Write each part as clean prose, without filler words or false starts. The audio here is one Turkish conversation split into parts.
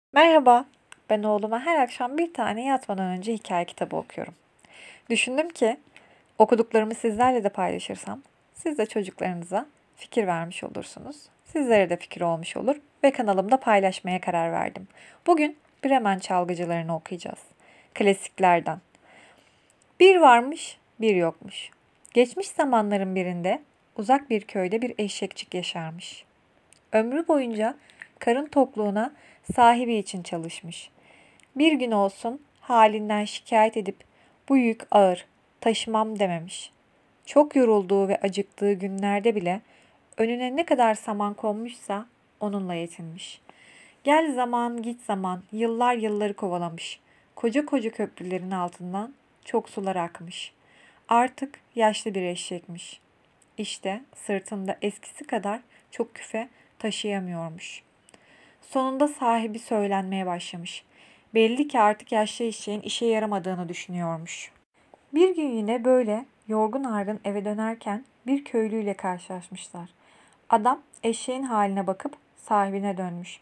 Merhaba, ben oğluma her akşam bir tane yatmadan önce hikaye kitabı okuyorum. Düşündüm ki okuduklarımı sizlerle de paylaşırsam siz de çocuklarınıza fikir vermiş olursunuz. Sizlere de fikir olmuş olur ve kanalımda paylaşmaya karar verdim. Bugün Bremen çalgıcılarını okuyacağız. Klasiklerden. Bir varmış, bir yokmuş. Geçmiş zamanların birinde uzak bir köyde bir eşekçik yaşarmış. Ömrü boyunca karın tokluğuna sahibi için çalışmış. Bir gün olsun halinden şikayet edip bu yük ağır, taşımam dememiş. Çok yorulduğu ve acıktığı günlerde bile önüne ne kadar saman konmuşsa onunla yetinmiş. Gel zaman git zaman yıllar yılları kovalamış. Koca koca köprülerin altından çok sular akmış. Artık yaşlı bir eşekmiş. İşte sırtında eskisi kadar çok küfe taşıyamıyormuş. Sonunda sahibi söylenmeye başlamış. Belli ki artık yaşlı eşeğin işe yaramadığını düşünüyormuş. Bir gün yine böyle yorgun argın eve dönerken bir köylüyle karşılaşmışlar. Adam eşeğin haline bakıp sahibine dönmüş.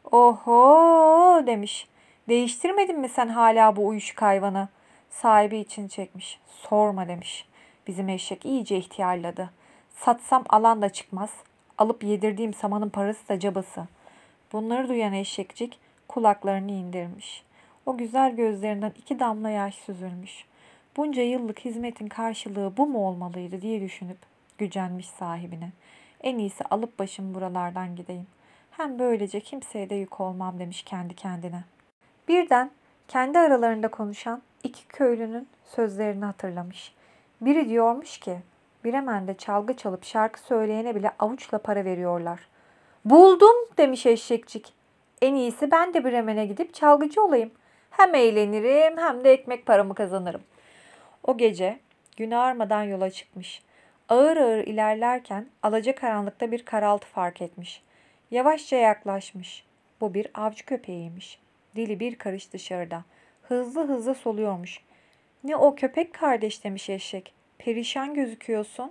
Oho demiş. Değiştirmedin mi sen hala bu uyuşuk hayvanı? Sahibi için çekmiş. Sorma demiş. Bizim eşek iyice ihtiyarladı. Satsam alan da çıkmaz. Alıp yedirdiğim samanın parası da cabası. Bunları duyan eşekcik kulaklarını indirmiş. O güzel gözlerinden iki damla yaş süzülmüş. Bunca yıllık hizmetin karşılığı bu mu olmalıydı diye düşünüp gücenmiş sahibine. En iyisi alıp başımı buralardan gideyim. Hem böylece kimseye de yük olmam demiş kendi kendine. Birden kendi aralarında konuşan iki köylünün sözlerini hatırlamış. Biri diyormuş ki, Bremen'de çalgı çalıp şarkı söyleyene bile avuçla para veriyorlar. Buldum demiş eşekçik. En iyisi ben de Bremen'e gidip çalgıcı olayım. Hem eğlenirim hem de ekmek paramı kazanırım. O gece gün ağarmadan yola çıkmış. Ağır ağır ilerlerken alacakaranlıkta bir karaltı fark etmiş. Yavaşça yaklaşmış. Bu bir avcı köpeğiymiş. Dili bir karış dışarıda. Hızlı hızlı soluyormuş. Ne o köpek kardeş demiş eşek. Perişan gözüküyorsun.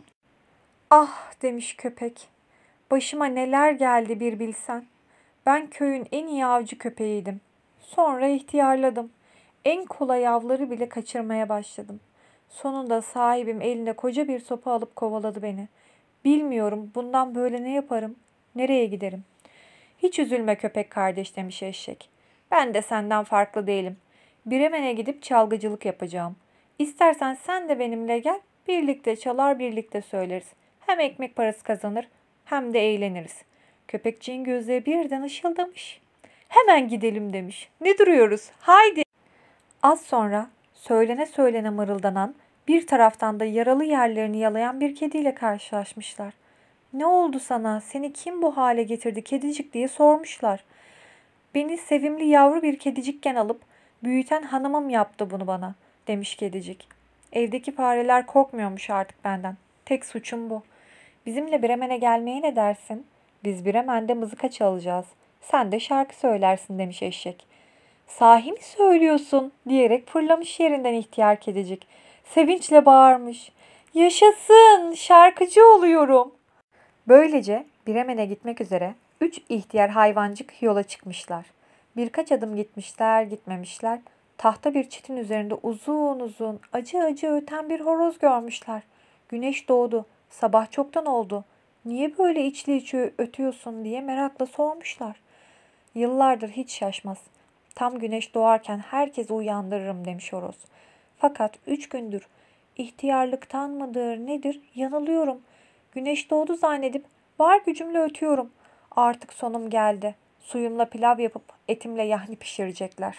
Ah demiş köpek. Başıma neler geldi bir bilsen. Ben köyün en iyi avcı köpeğiydim. Sonra ihtiyarladım. En kolay avları bile kaçırmaya başladım. Sonunda sahibim eline koca bir sopa alıp kovaladı beni. Bilmiyorum bundan böyle ne yaparım, nereye giderim. Hiç üzülme köpek kardeş demiş eşek. Ben de senden farklı değilim. Bremen'e gidip çalgıcılık yapacağım. İstersen sen de benimle gel, birlikte çalar birlikte söyleriz. Hem ekmek parası kazanır hem de eğleniriz. Köpekçiğin gözleri birden ışıldamış. Hemen gidelim demiş. Ne duruyoruz? Haydi. Az sonra söylene söylene mırıldanan, bir taraftan da yaralı yerlerini yalayan bir kediyle karşılaşmışlar. Ne oldu sana? Seni kim bu hale getirdi kedicik diye sormuşlar. Beni sevimli yavru bir kedicikken alıp büyüten hanımım yaptı bunu bana demiş kedicik. Evdeki fareler korkmuyormuş artık benden. Tek suçum bu. Bizimle Bremen'e gelmeye ne dersin? Biz Bremen'de mızıka çalacağız. Sen de şarkı söylersin demiş eşek. Sahi mi söylüyorsun diyerek fırlamış yerinden ihtiyar kedicik. Sevinçle bağırmış. Yaşasın şarkıcı oluyorum. Böylece Bremen'e gitmek üzere üç ihtiyar hayvancık yola çıkmışlar. Birkaç adım gitmişler gitmemişler. Tahta bir çitin üzerinde uzun uzun acı acı öten bir horoz görmüşler. Güneş doğdu. Sabah çoktan oldu. Niye böyle içli içi ötüyorsun diye merakla sormuşlar. Yıllardır hiç şaşmaz. Tam güneş doğarken herkesi uyandırırım demiş horoz. Fakat 3 gündür ihtiyarlıktan mıdır nedir yanılıyorum. Güneş doğdu zannedip var gücümle ötüyorum. Artık sonum geldi. Suyumla pilav yapıp etimle yahni pişirecekler.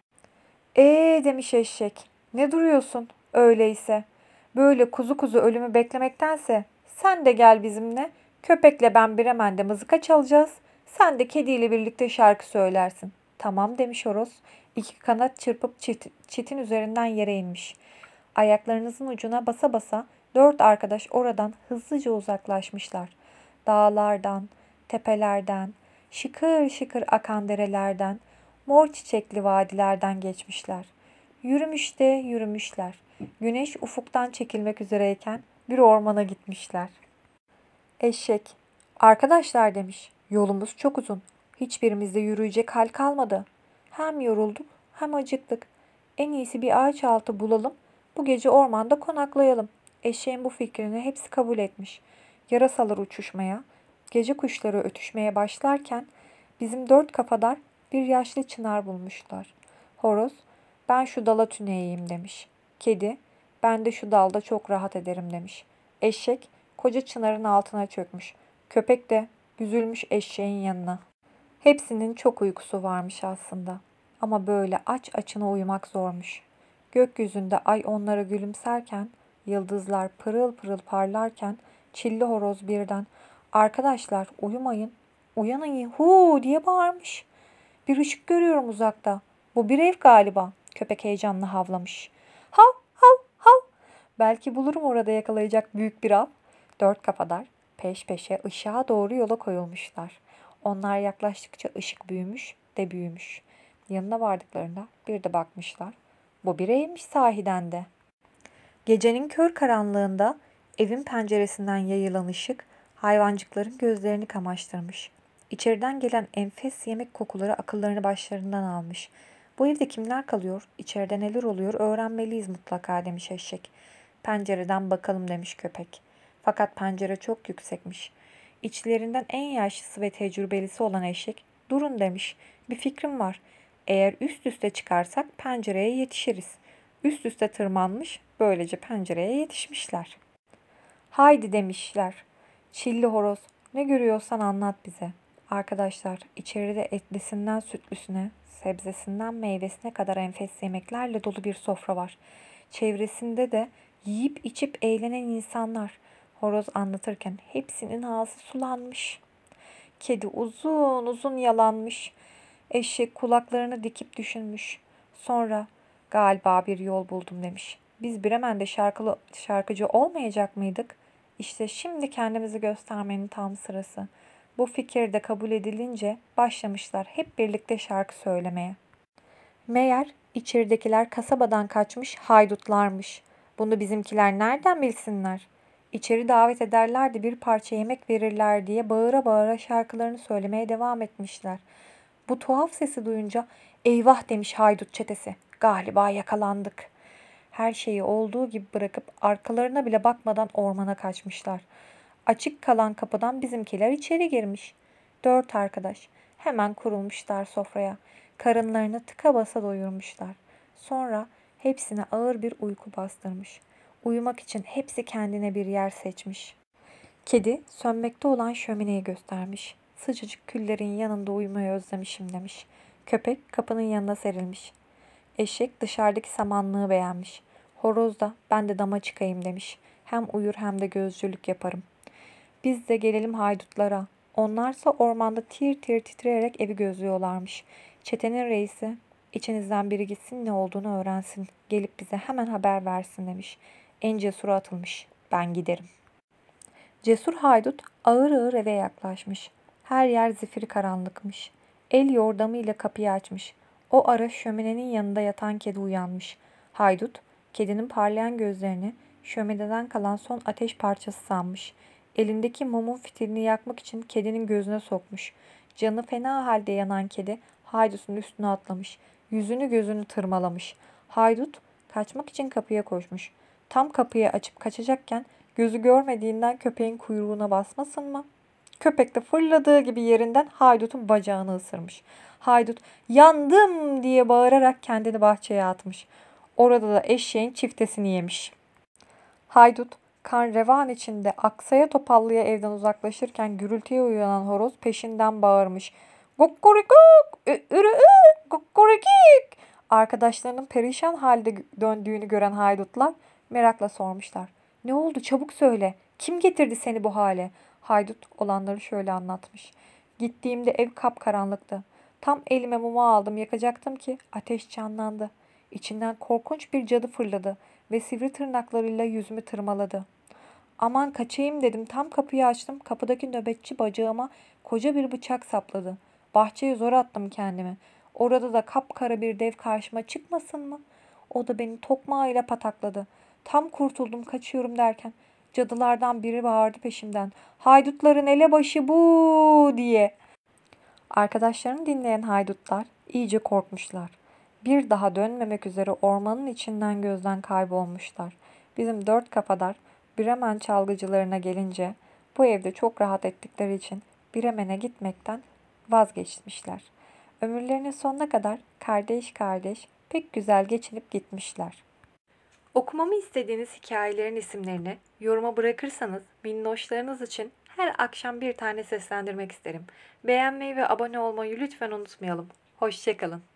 Demiş eşek. Ne duruyorsun öyleyse? Böyle kuzu kuzu ölümü beklemektense sen de gel bizimle. Köpekle ben Bremen'de mızıka çalacağız. Sen de kediyle birlikte şarkı söylersin. Tamam demiş horoz. İki kanat çırpıp çitin üzerinden yere inmiş. Ayaklarınızın ucuna basa basa dört arkadaş oradan hızlıca uzaklaşmışlar. Dağlardan, tepelerden, şıkır şıkır akan derelerden, mor çiçekli vadilerden geçmişler. Yürümüş de yürümüşler. Güneş ufuktan çekilmek üzereyken bir ormana gitmişler. Eşek, arkadaşlar demiş, yolumuz çok uzun. Hiçbirimizde yürüyecek hal kalmadı. Hem yorulduk hem acıktık. En iyisi bir ağaç altı bulalım. Bu gece ormanda konaklayalım. Eşeğin bu fikrini hepsi kabul etmiş. Yarasalar uçuşmaya, gece kuşları ötüşmeye başlarken bizim dört kafadar bir yaşlı çınar bulmuşlar. Horoz, ben şu dala tüneyeyim demiş. Kedi, ben de şu dalda çok rahat ederim demiş. Eşek, koca çınarın altına çökmüş. Köpek de büzülmüş eşeğin yanına. Hepsinin çok uykusu varmış aslında. Ama böyle aç açına uyumak zormuş. Gökyüzünde ay onlara gülümserken, yıldızlar pırıl pırıl parlarken, çilli horoz birden "Arkadaşlar uyumayın, uyanın hu" diye bağırmış. Bir ışık görüyorum uzakta. Bu bir ev galiba. Köpek heyecanla havlamış. Hav hav hav. Belki bulurum orada yakalayacak büyük bir av. Dört kafadar peş peşe ışığa doğru yola koyulmuşlar. Onlar yaklaştıkça ışık büyümüş de büyümüş. Yanına vardıklarında bir de bakmışlar. Bu bir evmiş sahiden de. Gecenin kör karanlığında evin penceresinden yayılan ışık hayvancıkların gözlerini kamaştırmış. İçeriden gelen enfes yemek kokuları akıllarını başlarından almış. Bu evde kimler kalıyor, içeride neler oluyor öğrenmeliyiz mutlaka demiş eşek. Pencereden bakalım demiş köpek. Fakat pencere çok yüksekmiş. İçlerinden en yaşlısı ve tecrübelisi olan eşek, durun demiş. Bir fikrim var. Eğer üst üste çıkarsak pencereye yetişiriz. Üst üste tırmanmış, böylece pencereye yetişmişler. Haydi demişler. Çilli horoz, ne görüyorsan anlat bize. Arkadaşlar, içeride etlisinden sütlüsüne, sebzesinden meyvesine kadar enfes yemeklerle dolu bir sofra var. Çevresinde de yiyip içip eğlenen insanlar. Horoz anlatırken hepsinin ağzı sulanmış. Kedi uzun uzun yalanmış. Eşek kulaklarını dikip düşünmüş. Sonra galiba bir yol buldum demiş. Biz Bremen'de şarkıcı olmayacak mıydık? İşte şimdi kendimizi göstermenin tam sırası. Bu fikir de kabul edilince başlamışlar hep birlikte şarkı söylemeye. Meğer içeridekiler kasabadan kaçmış haydutlarmış. Bunu bizimkiler nereden bilsinler? İçeri davet ederler de bir parça yemek verirler diye bağıra bağıra şarkılarını söylemeye devam etmişler. Bu tuhaf sesi duyunca eyvah demiş haydut çetesi. Galiba yakalandık. Her şeyi olduğu gibi bırakıp arkalarına bile bakmadan ormana kaçmışlar. Açık kalan kapıdan bizimkiler içeri girmiş. Dört arkadaş hemen kurulmuşlar sofraya. Karınlarını tıka basa doyurmuşlar. Sonra hepsine ağır bir uyku bastırmış. Uyumak için hepsi kendine bir yer seçmiş. Kedi sönmekte olan şömineyi göstermiş. Sıcacık küllerin yanında uyumayı özlemişim demiş. Köpek kapının yanına serilmiş. Eşek dışarıdaki samanlığı beğenmiş. Horoz da ben de dama çıkayım demiş. Hem uyur hem de gözcülük yaparım. Biz de gelelim haydutlara. Onlarsa ormanda tir tir titreyerek evi gözlüyorlarmış. Çetenin reisi, içinizden biri gitsin ne olduğunu öğrensin. Gelip bize hemen haber versin demiş. En cesuru atılmış. Ben giderim. Cesur haydut ağır ağır eve yaklaşmış. Her yer zifiri karanlıkmış. El yordamıyla kapıyı açmış. O ara şöminenin yanında yatan kedi uyanmış. Haydut, kedinin parlayan gözlerini şömineden kalan son ateş parçası sanmış. Elindeki mumun fitilini yakmak için kedinin gözüne sokmuş. Canı fena halde yanan kedi haydutun üstüne atlamış. Yüzünü gözünü tırmalamış. Haydut kaçmak için kapıya koşmuş. Tam kapıyı açıp kaçacakken gözü görmediğinden köpeğin kuyruğuna basmasın mı? Köpek de fırladığı gibi yerinden haydutun bacağını ısırmış. Haydut yandım diye bağırarak kendini bahçeye atmış. Orada da eşeğin çiftesini yemiş. Haydut kan revan içinde aksaya topallıya evden uzaklaşırken gürültüye uyanan horoz peşinden bağırmış. Kukurikuk, ürü, kukurikik. Arkadaşlarının perişan halde döndüğünü gören haydutlar merakla sormuşlar. Ne oldu çabuk söyle. Kim getirdi seni bu hale? Haydut olanları şöyle anlatmış. Gittiğimde ev kapkaranlıktı. Tam elime mumu aldım yakacaktım ki ateş canlandı. İçinden korkunç bir cadı fırladı ve sivri tırnaklarıyla yüzümü tırmaladı. Aman kaçayım dedim. Tam kapıyı açtım. Kapıdaki nöbetçi bacağıma koca bir bıçak sapladı. Bahçeye zor attım kendimi. Orada da kapkara bir dev karşıma çıkmasın mı? O da beni tokmağıyla patakladı. Tam kurtuldum kaçıyorum derken cadılardan biri bağırdı peşimden. Haydutların elebaşı bu diye. Arkadaşlarını dinleyen haydutlar iyice korkmuşlar. Bir daha dönmemek üzere ormanın içinden gözden kaybolmuşlar. Bizim dört kafadar Bremen çalgıcılarına gelince bu evde çok rahat ettikleri için Bremen'e gitmekten vazgeçmişler. Ömürlerinin sonuna kadar kardeş kardeş pek güzel geçinip gitmişler. Okumamı istediğiniz hikayelerin isimlerini yoruma bırakırsanız minnoşlarınız için her akşam bir tane seslendirmek isterim. Beğenmeyi ve abone olmayı lütfen unutmayalım. Hoşça kalın.